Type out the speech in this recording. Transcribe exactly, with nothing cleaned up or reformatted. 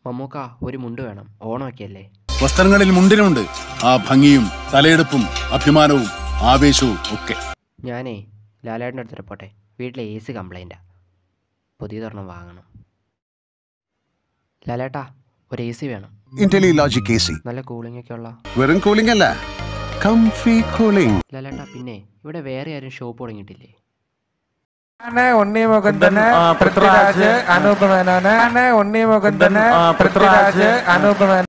മമ്മൂക്ക ഒരു മുണ്ട് വേണം, ഓണമൊക്കെ അല്ലേ. വസ്ത്രങ്ങളിൽ മുണ്ടിനുണ്ട് ആ ഭംഗിയും തലയെടുപ്പും അഭിമാനവും ആവേശവും ഒക്കെ. ഞാനേ ലാലേട്ടൻ്റെ അടുത്ത് പോട്ടെ, വീട്ടിലെ എ സി കംപ്ലൈൻറ്റാ, പുതിയതൊരെണ്ണം വാങ്ങണം. ലാലേട്ടാ, ഒരു എ സി വേണം. ഇന്റലിലോജിക് എ സി, നല്ല കൂളിംഗ് ഒക്കെ ഉള്ള. വെറും കൂളിംഗ് അല്ല, കംഫി കൂളിംഗ്. ലാലേട്ടാ, പിന്നെ ഇവിടെ വേറെ ആരും ഷോപ്പ് തുടങ്ങിയിട്ടില്ലേ? ഉണ്ണി മുകുന്ദന്, പൃഥ്വിരാജ്, അനൂപ് മേനോന്, ഉണ്ണി മുകുന്ദന്, പൃഥ്വിരാജ്, അനൂപ് മേനോൻ.